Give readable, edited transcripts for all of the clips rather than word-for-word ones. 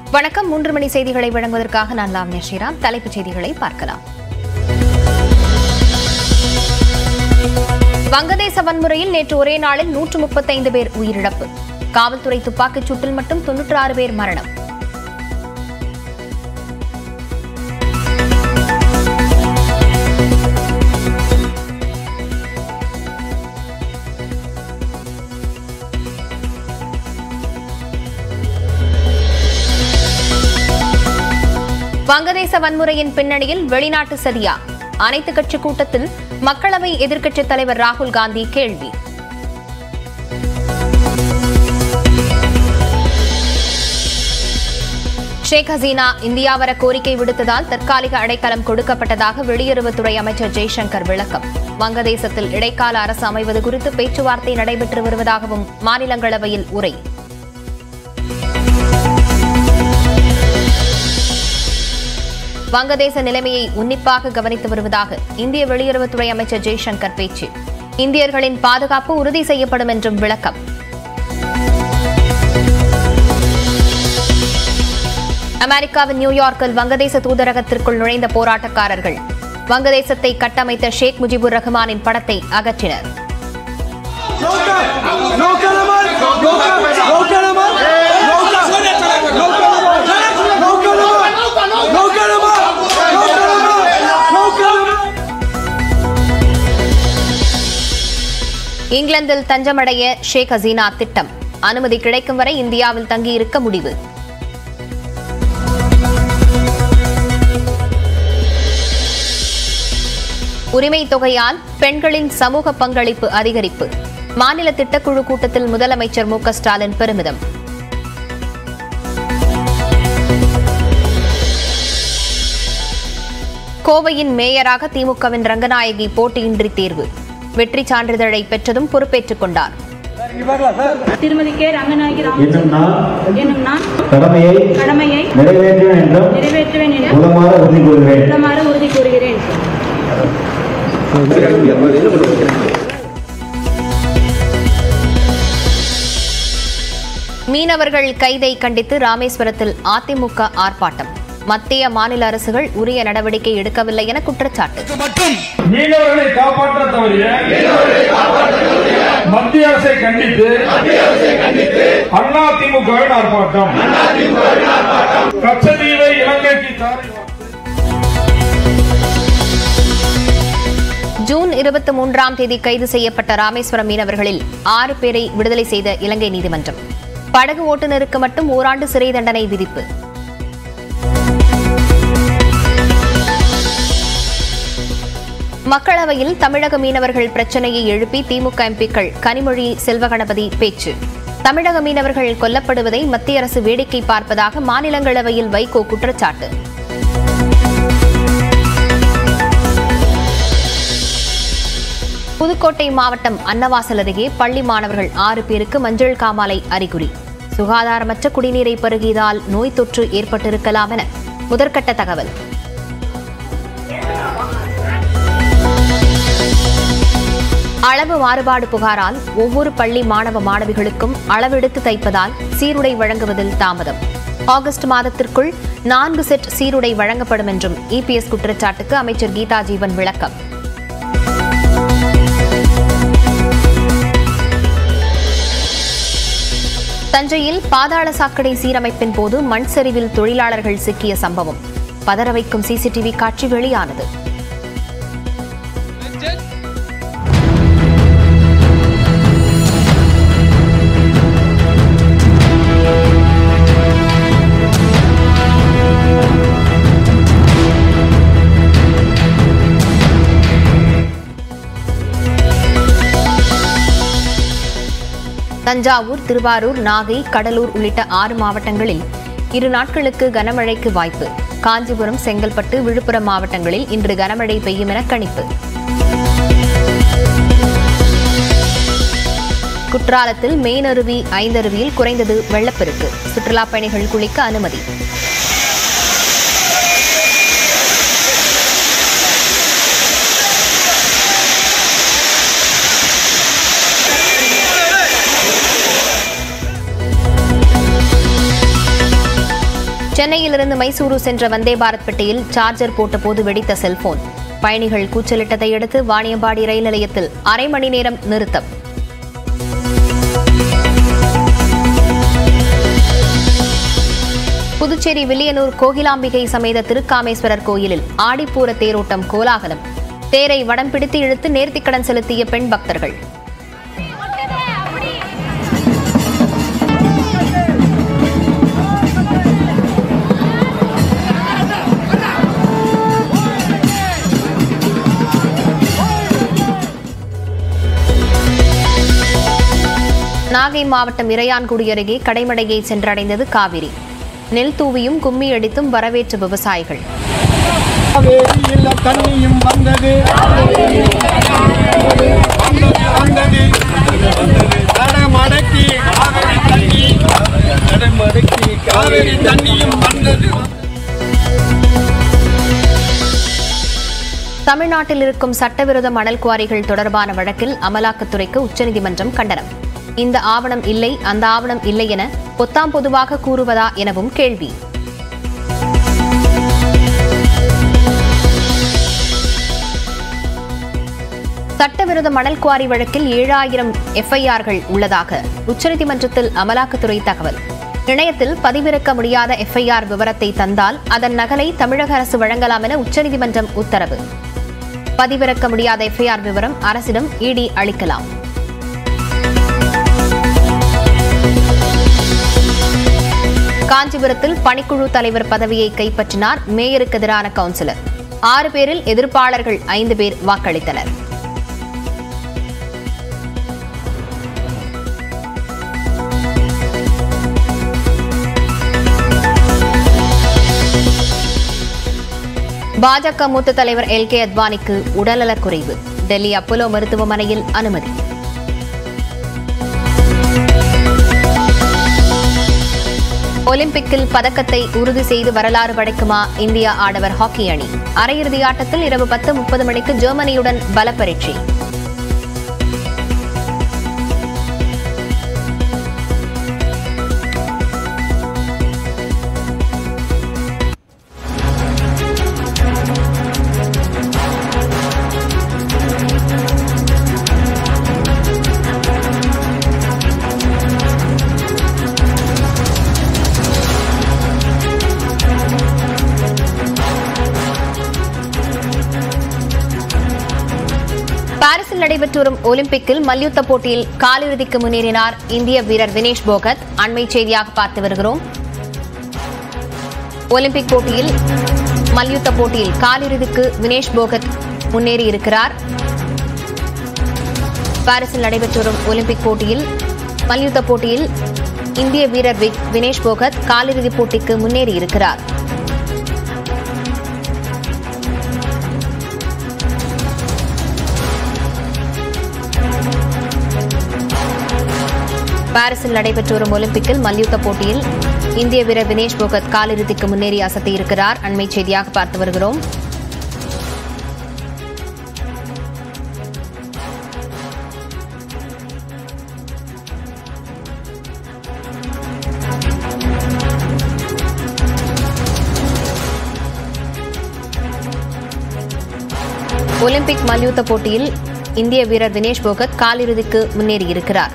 வணக்கம். 3 மணி செய்திகளை வழங்குவதற்காக நான் லாவண்யா ஸ்ரீராம். தலைப்புச் செய்திகளை பார்க்கலாம். வங்கதேச வன்முறையில் நேற்று ஒரே நாளில் 135 பேர் உயிரிழப்பு. காவல்துறை துப்பாக்கிச் சூட்டில் மட்டும் 96 பேர் மரணம். வங்கதேச வன்முறையின் பின்னணியில் வெளிநாட்டு சதியா? அனைத்துக் கட்சி கூட்டத்தில் மக்களவை எதிர்க்கட்சித் தலைவர் ராகுல் காந்தி கேள்வி. ஷேக் ஹசீனா இந்தியா வர கோரிக்கை விடுத்ததால் தற்காலிக அடைக்கலம் கொடுக்கப்பட்டதாக வெளியுறவுத்துறை அமைச்சர் ஜெய்சங்கர் விளக்கம். வங்கதேசத்தில் இடைக்கால அரசு அமைவது குறித்து பேச்சுவார்த்தை நடைபெற்று வருவதாகவும் மாநிலங்களவையில் உரை. வங்கதேச நிலைமையை உன்னிப்பாக கவனித்து வருவதாக இந்திய வெளியுறவுத்துறை அமைச்சர் ஜெய்சங்கர் பேச்சு. இந்தியர்களின் பாதுகாப்பு உறுதி செய்யப்படும் என்றும் விளக்கம். அமெரிக்காவின் நியூயார்க்கில் வங்கதேச தூதரகத்திற்குள் நுழைந்த போராட்டக்காரர்கள் வங்கதேசத்தை கட்டமைத்த ஷேக் முஜிபுர் ரஹ்மானின் படத்தை அகற்றினர். இங்கிலாந்தில் தஞ்சமடைய ஷேக் ஹசீனா திட்டம். அனுமதி கிடைக்கும் வரை இந்தியாவில் தங்கியிருக்க முடிவு. உரிமை தொகையால் பெண்களின் சமூக பங்களிப்பு அதிகரிப்பு. மாநில திட்டக்குழு கூட்டத்தில் முதலமைச்சர் மு.க. ஸ்டாலின் பெருமிதம். கோவையின் மேயராக திமுகவின் ரங்கநாயகி போட்டியின்றி தேர்வு. வெற்றி சான்றிதழை பெற்றதும் பொறுப்பேற்றுக் கொண்டார். திருமதி கே ரங்கநாயகி என்னும் நான் கடமையை நிறைவேற்றுவேன் என உளமாற உறுதி கூறுகிறேன். மீனவர்கள் கைதை கண்டித்து ராமேஸ்வரத்தில் அதிமுக ஆர்ப்பாட்டம். மத்திய மாநில அரசுகள் உரிய நடவடிக்கை எடுக்கவில்லை என குற்றச்சாட்டு. மீனவர்களை காப்பாற்ற தவறிய மத்திய அரசை கண்டித்து அதிமுகவின் ஆர்ப்பாட்டம். கச்சதீவை இலங்கைக்கு ஜூன் 23ஆம் தேதி கைது செய்யப்பட்ட ராமேஸ்வரம் மீனவர்களில் 6 பேரை விடுதலை செய்த இலங்கை நீதிமன்றம். படகு ஓட்டுநருக்கு மட்டும் ஓராண்டு சிறை தண்டனை விதிப்பு. மக்களவையில் தமிழக மீனவர்கள் பிரச்சினையை எழுப்பி திமுக எம்பிக்கள் கனிமொழி, செல்வகணபதி பேச்சு. தமிழக மீனவர்கள் கொல்லப்படுவதை மத்திய அரசு வேடிக்கை பார்ப்பதாக மாநிலங்களவையில் வைகோ குற்றச்சாட்டு. புதுக்கோட்டை மாவட்டம் அன்னவாசல் அருகே பள்ளி மாணவர்கள் 6 பேருக்கு மஞ்சள் காமாலை அறிகுறி. சுகாதாரமற்ற குடிநீரை பருகியதால் நோய் தொற்று ஏற்பட்டிருக்கலாம் என முதற்கட்ட தகவல். அளவு மாறுபாடு புகாரால் ஒவ்வொரு பள்ளி மாணவ மாணவிகளுக்கும் அளவெடுத்து தைப்பதால் சீருடை வழங்குவதில் தாமதம். ஆகஸ்ட் மாதத்திற்குள் 4 செட் சீருடை வழங்கப்படும் என்றும் இபிஎஸ் குற்றச்சாட்டுக்கு அமைச்சர் கீதா ஜீவன் விளக்கம். தஞ்சையில் பாதாள சாக்கடை சீரமைப்பின் போது மண் சரிவில் தொழிலாளர்கள் சிக்கிய சம்பவம். பதற வைக்கும் சிசிடிவி காட்சி வெளியானது. தஞ்சாவூர், திருவாரூர், நாகை, கடலூர் உள்ளிட்ட 6 மாவட்டங்களில் 2 நாட்களுக்கு கனமழைக்கு வாய்ப்பு. காஞ்சிபுரம், செங்கல்பட்டு, விழுப்புரம் மாவட்டங்களில் இன்று கனமழை பெய்யும் என கணிப்பு. குற்றாலத்தில் மெயினருவி, ஐந்தருவியில் குறைந்தது வெள்ளப்பெருக்கு. சுற்றுலாப் பயணிகள் குளிக்க அனுமதி. சென்னையிலிருந்து மைசூரு சென்ற வந்தே பாரத் பெட்டியில் சார்ஜர் போட்டபோது வெடித்த செல்போன். பயணிகள் கூச்சலிட்டதை அடுத்து வாணியம்பாடி ரயில் நிலையத்தில் அரை மணி நேரம் நிறுத்தம். புதுச்சேரி வில்லியனூர் கோகிலாம்பிகை சமேத திருக்காமேஸ்வரர் கோயிலில் ஆடிப்பூர தேரோட்டம் கோலாகலம். தேரை வடம் பிடித்து இழுத்து நேர்த்திக்கடன் செலுத்திய பெண் பக்தர்கள். நாகை மாவட்டம் இறையான்குடி அருகே கடைமடையை சென்றடைந்தது காவிரி. நெல் தூவியும் கும்மி அடித்தும் வரவேற்ற விவசாயிகள். தமிழ்நாட்டில் இருக்கும் சட்டவிரோத மணல் குவாரிகள் தொடர்பான வழக்கில் அமலாக்கத்துறைக்கு உச்சநீதிமன்றம் கண்டனம். இந்த ஆவணம் இல்லை, அந்த ஆவணம் இல்லை என பொத்தாம் பொதுவாக கூறுவதா எனவும் கேள்வி. சட்டவிரோத மணல் குவாரி வழக்கில் 7000 எஃப்ஐஆர்கள் உள்ளதாக உச்சநீதிமன்றத்தில் அமலாக்கத்துறை தகவல். இணையத்தில் பதிவிறக்க முடியாத எஃப்ஐஆர் விவரத்தை தந்தால் அதன் நகலை தமிழக அரசு வழங்கலாம் என உச்சநீதிமன்றம் உத்தரவு. பதிவிறக்க முடியாத எஃப்ஐஆர் விவரம் அரசிடம் இடி அளிக்கலாம். காஞ்சிபுரத்தில் பணிக்குழு தலைவர் பதவியை கைப்பற்றினார் மேயருக்கு எதிரான கவுன்சிலர். 6 பேரில் எதிர்ப்பாளர்கள் 5 பேர் வாக்களித்தனர். பாஜக மூத்த தலைவர் LK அத்வானிக்கு உடல்நலக்குறைவு. டெல்லி அப்போலோ மருத்துவமனையில் அனுமதி. ஒலிம்பிக்கில் பதக்கத்தை உறுதி செய்து வரலாறு படைக்குமா இந்திய ஆடவர் ஹாக்கி அணி? அரையிறுதி ஆட்டத்தில் இரவு 10:30 மணிக்கு ஜெர்மனியுடன் பல பரீட்சை. பாரிஸில் நடைபெற்று வரும் ஒலிம்பிக்கில் மல்யுத்த போட்டியில் காலிறுதிக்கு முன்னேறினார் இந்திய வீரர் வினேஷ் போகத். அண்மை செய்தியாக பார்த்து வருகிறோம். ஒலிம்பிக் போட்டியில் மல்யுத்த போட்டியில் காலிறுதிக்கு வினேஷ் போகத் முன்னேறியிருக்கிறார். பாரிஸில் நடைபெற்று வரும் ஒலிம்பிக் போட்டியில் மல்யுத்த போட்டியில் இந்திய வீரர் வினேஷ் போகத் காலிறுதிப் போட்டிக்கு முன்னேறியிருக்கிறார். பாரிஸில் நடைபெற்று வரும் ஒலிம்பிக்கில் மல்யுத்த போட்டியில் இந்திய வீரர் வினேஷ் போகத் காலிறுதிக்கு முன்னேறி அசத்தியிருக்கிறார். அண்மை செய்தியாக பார்த்து வருகிறோம். ஒலிம்பிக் மல்யுத்த போட்டியில் இந்திய வீரர் வினேஷ் போகத் காலிறுதிக்கு முன்னேறியிருக்கிறார்.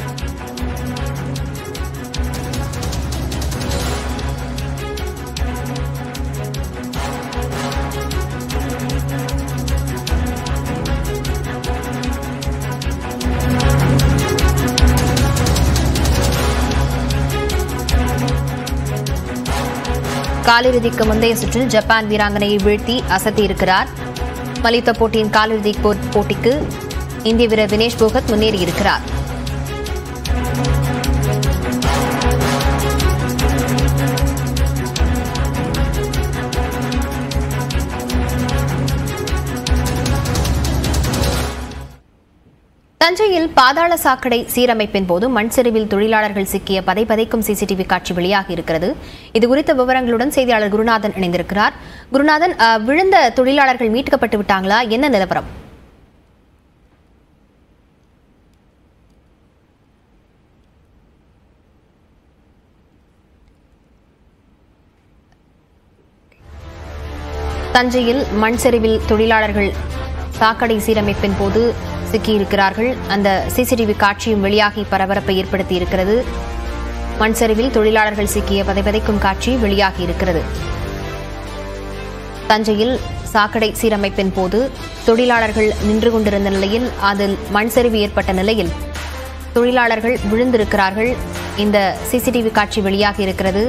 காலிறுதிக்கு முந்தைய சுற்றில் ஜப்பான் வீராங்கனையை வீழ்த்தி அசத்தியிருக்கிறார். மல்யுத்த போட்டியின் காலிறுதி போட்டிக்கு இந்திய வீரர் வினேஷ் போகத் முன்னேறியிருக்கிறார். தஞ்சையில் பாதாள சாக்கடை சீரமைப்பின் போது மண் சரிவில் தொழிலாளர்கள் சிக்கிய பதைக்கும் சிசிடிவி காட்சி வெளியாகி இருக்கிறது. இதுகுறித்த விவரங்களுடன் செய்தியாளர் குருநாதன் இணைந்திருக்கிறார். குருநாதன், விழுந்த தொழிலாளர்கள் மீட்கப்பட்டு விட்டாங்களா? என்ன நிலவரம்? தஞ்சையில் மண் சரிவில் தொழிலாளர்கள் சாக்கடை சீரமைப்பின் போது சிக்கியிருக்கிறார்கள். அந்த சிசிடிவி காட்சியும் வெளியாகி பரபரப்பை ஏற்படுத்தியிருக்கிறது. மண் சரிவில் தொழிலாளர்கள் சிக்கிய பதைபதைக்கும் காட்சி வெளியாகி இருக்கிறது. தஞ்சையில் சாக்கடை சீரமைப்பின் போது தொழிலாளர்கள் நின்று கொண்டிருந்த நிலையில் அதில் மண் சரிவு ஏற்பட்ட நிலையில் தொழிலாளர்கள் விழுந்திருக்கிறார்கள். இந்த சிசிடிவி காட்சி வெளியாகி இருக்கிறது.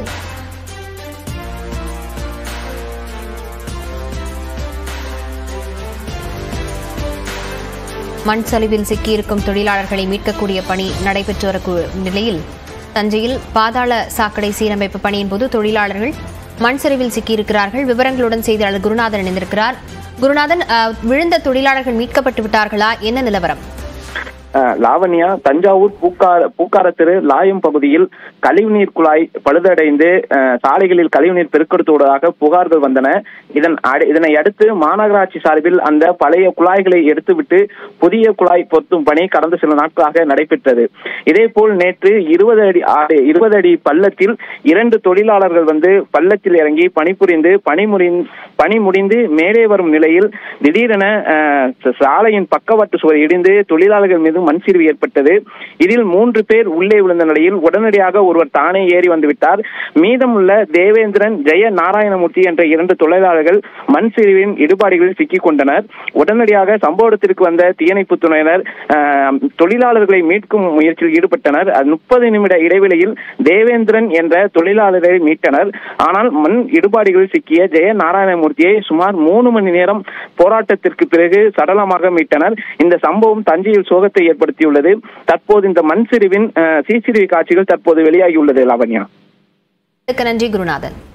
மண் சரிவில் சிக்கியிருக்கும் தொழிலாளர்களை மீட்கக்கூடிய பணி நடைபெற்று வரும் நிலையில் தஞ்சையில் பாதாள சாக்கடை சீரமைப்பு பணியின் போது தொழிலாளர்கள் மண் சரிவில் சிக்கியிருக்கிறார்கள். விவரங்களுடன் செய்தியாளர் குருநாதன் இணைந்திருக்கிறார். குருநாதன், விழுந்த தொழிலாளர்கள் மீட்கப்பட்டு விட்டார்களா? என்ன நிலவரம்? லாவண்யா, தஞ்சாவூர் பூக்கார தெரு லாயம் பகுதியில் கழிவுநீர் குழாய் பழுதடைந்து சாலைகளில் கழிவுநீர் பெருக்கெடுத்துவதாக புகார்கள் வந்தன. இதனை அடுத்து மாநகராட்சி சார்பில் அந்த பழைய குழாய்களை எடுத்துவிட்டு புதிய குழாய் பொருத்தும் பணி கடந்த சில நாட்களாக நடைபெற்றது. இதேபோல் நேற்று 20 அடி பள்ளத்தில் 2 தொழிலாளர்கள் பள்ளத்தில் இறங்கி பணி முடிந்து மேலே வரும் நிலையில் திடீரென சாலையின் பக்கவாட்டு சுவர் இடிந்து தொழிலாளர்கள் மீது மண் சரிவு ஏற்பட்டது. இதில் 3 பேர் உள்ளே விழுந்த நிலையில் உடனடியாக ஒருவர் தானே ஏறி வந்துவிட்டார். மீதமுள்ள தேவேந்திரன், ஜெய நாராயணமூர்த்தி என்ற 2 தொழிலாளர்கள் மண் சரிவின் இடுபாடுகளில் சிக்கிக் கொண்டனர். உடனடியாக சம்பவ இடத்திற்கு வந்த தீயணைப்பு துறையினர் தொழிலாளர்களை மீட்கும் முயற்சியில் ஈடுபட்டனர். 30 நிமிட இடைவெளியில் தேவேந்திரன் என்ற தொழிலாளரை மீட்டனர். ஆனால் மண் இடுபாடுகளில் சிக்கிய ஜெய நாராயணமூர்த்தியை சுமார் 3 மணி நேரம் போராட்டத்திற்கு பிறகு சடலமாக மீட்டனர். இந்த சம்பவம் தஞ்சையில் சோகத்தை ஏற்படுத்தியுள்ளது. தற்போது இந்த மண் சரிவின் சிசிடிவி காட்சிகள் தற்போது வெளியாகியுள்ளது. லாவண்யா, நன்றி குருநாதன்.